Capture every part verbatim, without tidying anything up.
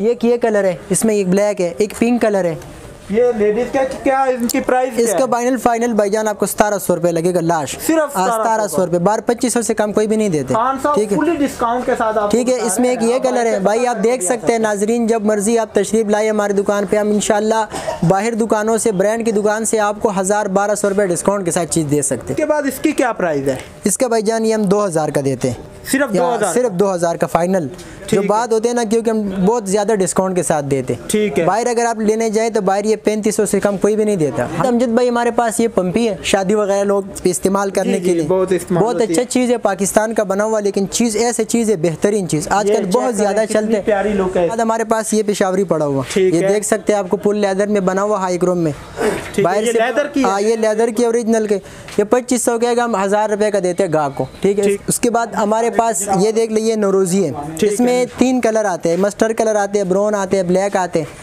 ये ये कलर है, इसमें एक ब्लैक है, एक पिंक कलर है। ये लेडीज का क्या इनकी प्राइस? इसका फाइनल फाइनल भाईजान आपको सतारह सौ रुपए लगेगा लाश, सिर्फ सतारह सौ रुपए, बारह पच्चीस सौ से कम कोई भी नहीं देते। ठीक है, डिस्काउंट के साथ। ठीक है, इसमें एक ये कलर है भाई, आप देख सकते हैं नाजरीन, जब मर्जी आप तशरीफ लाए हमारी दुकान पे, हम इंशाल्लाह बाहर दुकानों से, ब्रांड की दुकान से आपको हजार बारह सौ रुपए डिस्काउंट के साथ चीज दे सकते हैं। इसके बाद इसकी क्या प्राइस है? इसका भाईजान ये हम दो हजार का देते हैं, सिर्फ दो हजार सिर्फ दो हजार का फाइनल। जो बात होते हैं ना, क्योंकि हम बहुत ज्यादा डिस्काउंट के साथ देते। ठीक है, बाहर अगर आप लेने जाए तो बाहर ये पैंतीस सौ से कम कोई भी नहीं देता। अमजद भाई हमारे पास ये पंपी है, शादी वगैरह लोग इस्तेमाल करने के लिए बहुत बहुत अच्छा चीज़ है, पाकिस्तान का बना हुआ, लेकिन चीज़ ऐसे चीज़ है, बेहतरीन चीज़ आजकल बहुत ज्यादा चलते हैं। प्यारी लुक है। हमारे पास ये पेशावरी पड़ा हुआ, ये देख सकते हैं, आपको फुल लेदर में बना हुआ, हाई क्रोम में, बाहर से लेदर की, हाँ ये लेदर की ओरिजिनल के, ये पच्चीस सौ के हम हजार रुपए का देते हैं गाहक को। ठीक है, उसके बाद हमारे पास ये देख लीजिए नौरोजी है, इसमें तीन कलर आते हैं, मस्टर्ड कलर आते हैं, ब्राउन आते हैं, ब्लैक आते हैं।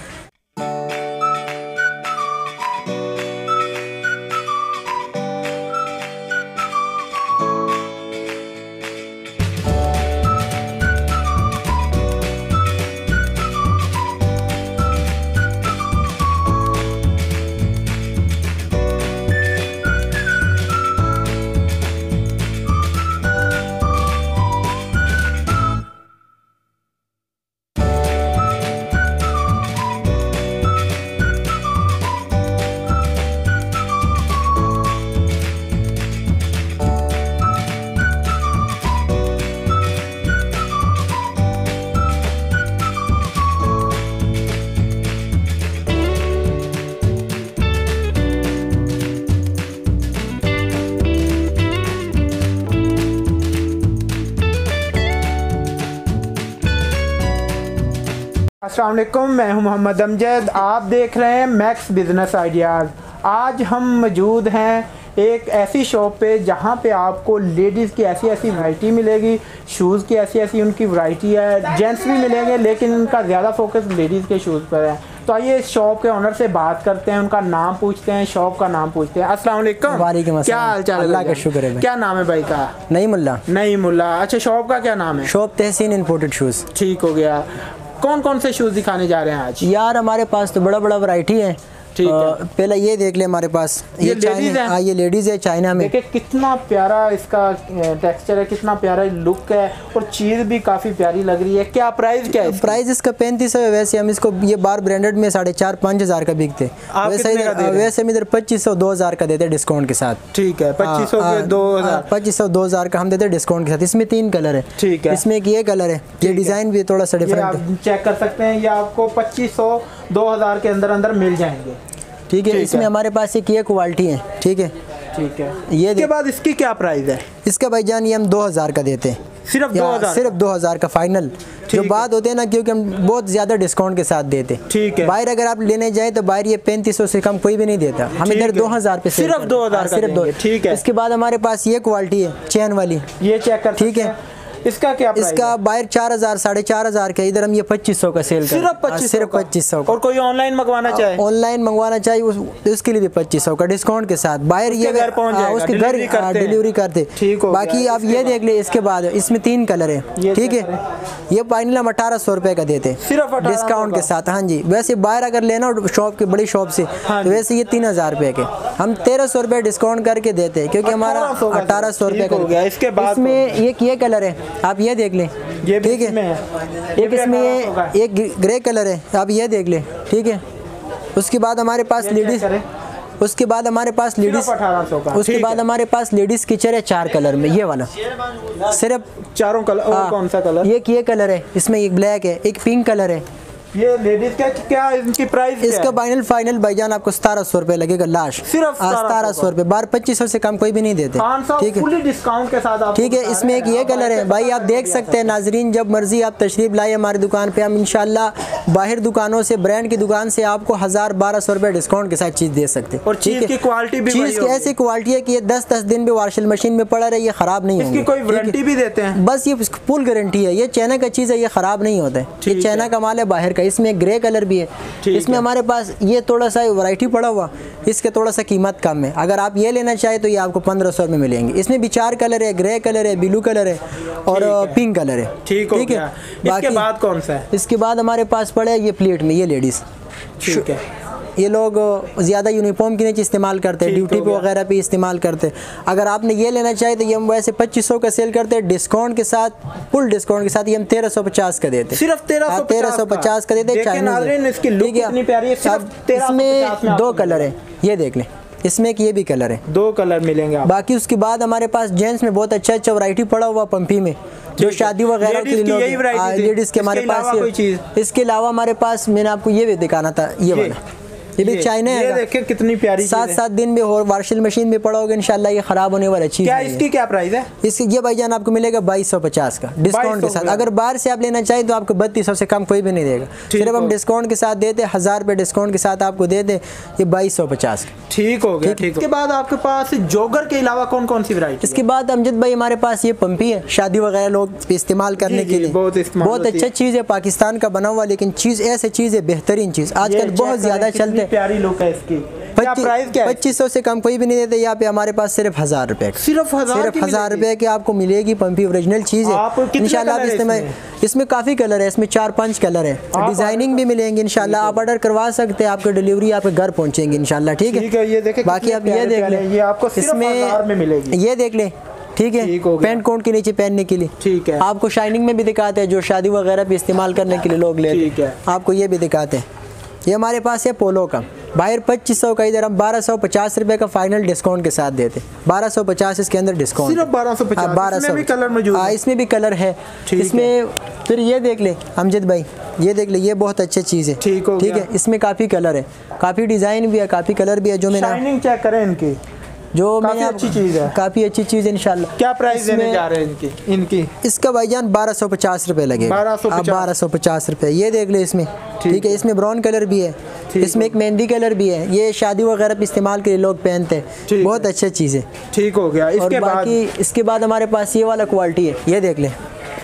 अस्सलाम वालेकुम, मैं हूं मोहम्मद अमजद, आप देख रहे हैं मैक्स बिजनेस आइडियाज़। आज हम मौजूद हैं एक ऐसी शॉप पे जहां पे आपको लेडीज़ की ऐसी ऐसी वैरायटी मिलेगी, शूज़ की ऐसी ऐसी उनकी वैरायटी है, जेंट्स भी मिलेंगे लेकिन उनका ज़्यादा फोकस लेडीज़ के शूज़ पर है। तो आइए शॉप के ओनर से बात करते हैं, उनका नाम पूछते हैं, शॉप का नाम पूछते हैं। अस्सलाम वालेकुम। वालेकुम क्या हाल चाल? अल्लाह का शुक्र है। क्या नाम है भाई का? नईमुल्ला। नईमुल्ला, अच्छा शॉप का क्या नाम है? Shop Tahseen imported shoes. ठीक हो गया। कौन कौन से शूज़ दिखाने जा रहे हैं आज? यार हमारे पास तो बड़ा बड़ा वैरायटी है। ठीक है, पहले ये देख ले, हमारे पास ये, ये चाइना है, ये लेडीज़ है, चाइना में। देखिए कितना प्यारा इसका टेक्सचर है, कितना प्यारा लुक है और चीज़ भी काफ़ी प्यारी लग रही है। क्या प्राइस क्या है? प्राइस इसका पैंतीस सौ है। वैसे हम इसको ये बार ब्रांडेड में साढ़े चार पाँच हज़ार का बिकते हैं, वैसे वैसे हम इधर पच्चीस सौ दो हज़ार का देते हैं डिस्काउंट के साथ। ठीक है, पच्चीस सौ दो हज़ार पच्चीस सौ दो हज़ार का हम देते हैं डिस्काउंट के साथ। इसमें तीन कलर है। ठीक है, इसमें एक ये कलर है, ये डिज़ाइन भी थोड़ा सा डिफरेंट है, चेक कर सकते हैं। ये आपको पच्चीस सौ दो हज़ार के अंदर अंदर मिल जाएंगे। ठीक है, इसमें हमारे पास एक ये क्वालिटी है। ठीक है, ठीक है, ये के बाद इसकी क्या प्राइस है? इसका भाईजान ये हम दो हज़ार का देते हैं, सिर्फ दो हज़ार सिर्फ दो हज़ार का फाइनल। जो बात होते हैं ना, क्योंकि हम बहुत ज्यादा डिस्काउंट के साथ देते। ठीक है, बाहर अगर आप लेने जाए तो बाहर ये पैंतीस सौ से कम कोई भी नहीं देता, हम इधर दो हज़ार पे सिर्फ दो हज़ार सिर्फ दो। ठीक है, इसके बाद हमारे पास ये क्वालिटी है चैन वाली, ये चेक कर। ठीक है, इसका क्या प्राइस? इसका बाहर चार हजार साढ़े चार हजार का, इधर हम ये पच्चीस सौ का सेल कर, सिर्फ पच्चीस सिर्फ पच्चीस सौ। और कोई ऑनलाइन मंगवाना चाहे, ऑनलाइन मंगवाना चाहिए उस, उसके लिए भी पच्चीस सौ का डिस्काउंट के साथ। बाहर ये घर पहुंच जाएगा, उसके घर डिलीवरी करते। ठीक हो। बाकी आप ये देख ले, इसके बाद इसमें तीन कलर है। ठीक है, ये फाइनल हम अठारह सौ रुपए का देते सिर्फ डिस्काउंट के साथ। हाँ जी, वैसे बाहर अगर लेना शॉप की बड़ी शॉप से तो वैसे ये तीन हजार रुपए के हम तेरह सौ रुपए डिस्काउंट करके देते हैं, क्योंकि हमारा अठारह सौ रुपए का। इसके बाद इसमें एक ये कलर है, आप ये देख लें। ये ठीक है, एक इसमें ये एक ग्रे कलर है, आप ये देख ले। ठीक है, उसके बाद हमारे पास लेडीज उसके बाद हमारे पास लेडीज उसके बाद हमारे पास लेडीज किचर है चार कलर में, ये वाला सिर्फ चारों कलर। और कौन सा कलर? एक ये कलर है, इसमें एक ब्लैक है, एक पिंक कलर है। ये लेडीज का क्या इनकी प्राइस? इसका फाइनल फाइनल भाईजान आपको सतारह सौ रुपए लगेगा लाश, सिर्फ सतारह सौ रुपए, बारह पच्चीस सौ से कम कोई भी नहीं देते। ठीक है, फुली डिस्काउंट के साथ। ठीक है, इसमें एक ये कलर है भाई, आप देख सकते हैं नाजरीन, जब मर्जी आप तशरीफ लाए हमारी दुकान पे, हम इंशाल्लाह बाहर दुकानों से, ब्रांड की दुकान से आपको हजार बारह सौ रुपए डिस्काउंट के साथ चीज दे सकते हैं। और चीज की क्वालिटी भी, चीज की ऐसी क्वालिटी है कि ये दस दस दिन भी वॉशिंग मशीन में पड़ा रहे, ये खराब नहीं होगी। कोई वारंटी भी देते हैं? बस ये फुल गारंटी है, ये चाइना का चीज है, ये खराब नहीं होता है, ये चाइना का माल है बाहर का। इसमें ग्रे कलर भी है। इसमें हमारे पास ये थोड़ा सा वैरायटी पड़ा हुआ, इसके थोड़ा सा कीमत कम है। अगर आप ये लेना चाहे तो ये आपको पंद्रह सौ में मिलेंगे। इसमें भी चार कलर है, ग्रे कलर है, ब्लू कलर है और पिंक कलर है। ठीक है। इसके बाद कौन सा है? इसके बाद हमारे पास पड़े ये प्लेट में, ये लेडीज़। ठीक है। ये लोग ज़्यादा यूनिफॉर्म के नीचे इस्तेमाल करते हैं, ड्यूटी पे वगैरह पे इस्तेमाल करते हैं। अगर आपने ये लेना चाहे तो ये हम वैसे पच्चीस सौ का सेल करते हैं, डिस्काउंट के साथ, फुल डिस्काउंट के साथ ये हम तेरह सौ पचास का देते हैं। सिर्फ तेरह तेरह सौ पचास का देते हैं। इसमें दो कलर है, ये देख लें, इसमें कि ये भी कलर है, दो कलर मिलेंगे। बाकी उसके बाद हमारे पास जेंट्स में बहुत अच्छा अच्छा वैरायटी पड़ा हुआ पंपी में, जो शादी वगैरह के लिए लेडीज़ के हमारे पास। इसके अलावा हमारे पास मैंने आपको ये भी दिखाना था, ये वाला, ये भी चाइना है। ये देखिए कितनी प्यारी सात सात दिन में और वॉशिंग मशीन में पड़ा होगा इंशाल्लाह, ये खराब होने वाला चीज़। क्या इसकी क्या प्राइस है? इसकी ये भाईजान आपको मिलेगा बाईस सौ पचास का डिस्काउंट के साथ। अगर बाहर से आप लेना चाहें तो आपको बत्तीस सौ से कम कोई भी नहीं देगा। सिर्फ हम डिस्काउंट के साथ देते, हज़ार रुपये डिस्काउंट के साथ आपको दे दे, ये बाईस सौ पचास का। ठीक हो गया। ठीक। इसके बाद आपके पास जॉगर के अलावा कौन कौन सी वैरायटी? इसके बाद अमजद भाई हमारे पास ये पंपी है, शादी वगैरह लोग इस्तेमाल करने के लिए बहुत अच्छा चीज़ है, पाकिस्तान का बना हुआ, लेकिन चीज़ ऐसी चीज़ है, बेहतरीन चीज़ आजकल बहुत ज़्यादा चलते हैं। प्यारी लुक है इसकी। क्या प्राइस क्या है? पच्चीस सौ से कम कोई भी नहीं देते यहाँ पे। हमारे पास सिर्फ हजार रुपए, सिर्फ हजार सिर्फ हजार रुपए की आपको मिलेगी पंपी, ओरिजिनल चीज़ है इंशाल्लाह। इसमें इसमें काफ़ी कलर है, इसमें चार पांच कलर है, डिजाइनिंग भी मिलेंगे इंशाल्लाह। आप ऑर्डर करवा सकते हैं, आपको डिलीवरी आपके घर पहुँचेंगे इंशाल्लाह। ठीक है। बाकी आप ये देख लें, इसमें ये देख लें, ठीक है, पैंट कोट के नीचे पहनने के लिए। ठीक है। आपको शाइनिंग में भी दिखाते हैं, जो शादी वगैरह भी इस्तेमाल करने के लिए लोग लेते हैं, आपको ये भी दिखाते हैं। ये हमारे पास है पोलो का, बाहर पच्चीस सौ का, इधर हम बारह सौ पचास रुपये का फाइनल डिस्काउंट के साथ देते। बारह सौ पचास इसके अंदर डिस्काउंट, सिर्फ बारह सौ पचास। बारह सौ कलर मौजूद है। इसमें भी कलर है इसमें। फिर ये देख ले अमजद भाई, ये देख ले, ये बहुत अच्छी चीज़ है। ठीक है। इसमें काफ़ी कलर है, काफ़ी डिज़ाइन भी है, काफ़ी कलर भी है। जो मैंने शाइनिंग चेक करें इनकी, जो काफी अच्छी चीज़ है, काफ़ी अच्छी चीज़ है इंशाल्लाह। क्या प्राइस देने जा रहे हैं इनकी? इनकी इसका भाईजान बारह सौ पचास रुपये लगेगा। बारह सौ पचास रुपये। ये देख ले इसमें, ठीक है। इसमें ब्राउन कलर भी है, इसमें एक मेहंदी कलर भी है। ये शादी वगैरह पे इस्तेमाल के लिए लोग पहनते हैं, बहुत अच्छा चीज़ है। ठीक हो गया। इसके बाद बाकी इसके बाद हमारे पास ये वाला क्वालिटी है, ये देख ले,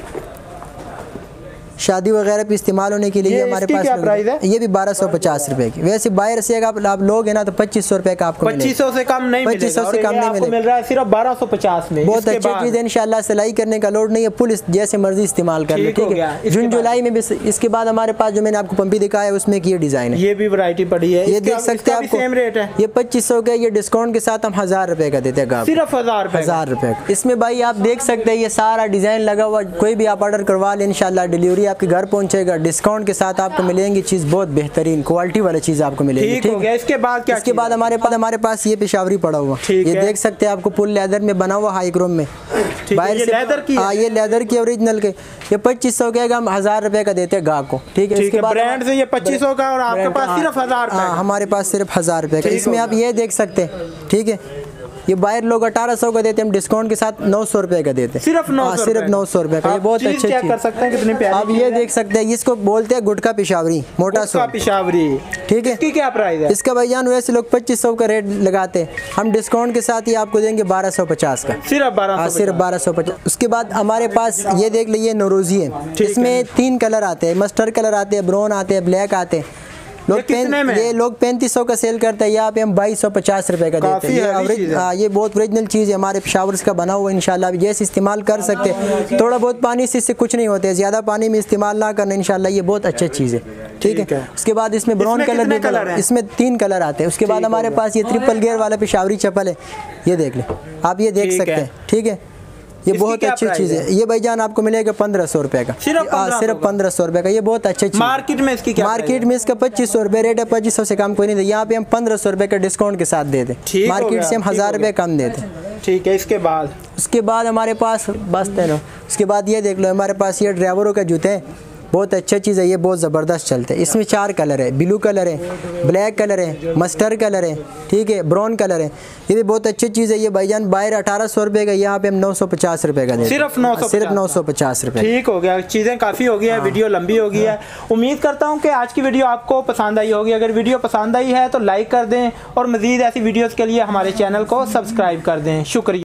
शादी वगैरह पे इस्तेमाल होने के लिए। ये हमारे पास क्या प्राइस है? ये भी बारह सौ पचास रुपए की। वैसे बाहर से अगर आप लोग हैं ना तो पच्चीस सौ रुपए का आपको पच्चीस सौ से कम नहीं मिलेगा। पच्चीस सौ से कम नहीं मिलेगा, मिल रहा है सिर्फ बारह सौ पचास में। बहुत अच्छी चीज़ है इंशाल्लाह, सिलाई करने का लोड नहीं है, पुलिस जैसे मर्जी इस्तेमाल कर ले। ठीक है। जून जुलाई में भी। इसके बाद हमारे पास जो मैंने आपको पंपी दिखाया है उसमें ये डिज़ाइन है, ये भी वैरायटी पड़ी है, ये देख सकते हैं आपको। सेम रेट है, ये पच्चीस सौ का, ये डिस्काउंट के साथ हम हजार रुपए का देते हैं, सिर्फ हजार हजार रुपए। इसमें भाई आप देख सकते हैं ये सारा डिज़ाइन लगा हुआ, कोई भी आप ऑर्डर करवा लें इंशाल्लाह डिलीवरी आपके घर पहुँचेगा। डिस्काउंट के साथ आपको मिलेंगी चीज़, बहुत बेहतरीन क्वालिटी वाली चीज़ आपको मिलेगी। ठीक हो गया। इसके बाद क्या? इसके बाद हमारे पास हमारे पास ये पेशावरी पड़ा हुआ, ये देख सकते हैं आपको, फुल लेदर में बना हुआ हाई क्रोम में, बाहर से लेदर की। हाँ, ये लेदर की ओरिजिनल के। ये पच्चीस सौ के हम हजार रुपए का देते हैं गाहक को। ठीक है। इसके बाद ब्रांड से ये पच्चीस सौ का और आपके पास सिर्फ हजार। हाँ, हमारे पास सिर्फ हजार रुपए का। इसमें आप ये देख सकते हैं, ठीक है। ये बाहर लोग अठारह सौ का देते हैं, हम डिस्काउंट के साथ नौ सौ रुपए का देते हैं, सिर्फ नौ सौ सिर्फ नौ सौ रुपए का। ये बहुत अच्छे चेक कर सकते हैं कितनी प्यारी। आप ये देख सकते हैं, इसको बोलते हैं गुटका पेशावरी, मोटा सो पेशावरी। ठीक है। इसकी क्या प्राइस है? इसका भाईजान वैसे लोग पच्चीस सौ का रेट लगाते हैं, हम डिस्काउंट के साथ ही आपको देंगे बारह सौ पचास का, सिर्फ बारह सिर्फ बारह सौ पचास। उसके बाद हमारे पास ये देख लीजिए नौरोजी है, इसमें तीन कलर आते हैं, मस्टर्ड कलर आते हैं, ब्राउन आते हैं, ब्लैक आते हैं। लोग पेन ये लोग पैंतीस सौ का सेल करते हैं, यहाँ पे हम बाईस सौ पचास रुपए का देते हैं। ये हाँ, ये बहुत ओरिजिनल चीज़ है, हमारे पेशावर का बना हुआ इंशाल्लाह। जैसे इस्तेमाल कर सकते हैं, थोड़ा बहुत पानी से इससे कुछ नहीं होते, ज़्यादा पानी में इस्तेमाल ना करना इंशाल्लाह, ये बहुत अच्छा चीज़ है। ठीक है। उसके बाद इसमें ब्राउन कलर भी कलर है, इसमें तीन कलर आते हैं। उसके बाद हमारे पास ये ट्रिपल गेयर वाला पेशावरी चप्पल है, ये देख लें आप, ये देख सकते हैं। ठीक है। ये बहुत अच्छी चीज़ है। ये भाईजान आपको मिलेगा पंद्रह सौ रुपए का, सिर्फ पंद्रह सौ रुपए का। ये बहुत अच्छी चीज़। मार्केट में इसकी क्या? मार्केट में इसका पच्चीस सौ रुपए रेट है, पच्चीस सौ से कम कोई नहीं दे। यहाँ पे हम पंद्रह सौ रुपए का डिस्काउंट के साथ दे दें, मार्केट से हम हजार रुपए कम देते। ठीक है। इसके बाद उसके बाद हमारे पास बस तेनो, उसके बाद ये देख लो, हमारे पास ये ड्राइवरों का जूते हैं, बहुत अच्छा चीज़ है, ये बहुत ज़बरदस्त चलते हैं। इसमें चार कलर है, ब्लू कलर है, ब्लैक कलर है, मस्टर्ड कलर है, ठीक है, ब्राउन कलर है। ये भी बहुत अच्छी चीज़ है। ये भाईजान बाहर अठारह सौ रुपये का, यहाँ पे हम नौ सौ पचास रुपये का देते हैं, सिर्फ नौ सौ सिर्फ नौ सौ पचास रुपये। ठीक हो गया। चीज़ें काफ़ी हो गई है, वीडियो लंबी हो गई है। उम्मीद करता हूँ कि आज की वीडियो आपको पसंद आई होगी। अगर वीडियो पसंद आई है तो लाइक कर दें और मज़ीद ऐसी वीडियोज़ के लिए हमारे चैनल को सब्सक्राइब कर दें। शुक्रिया।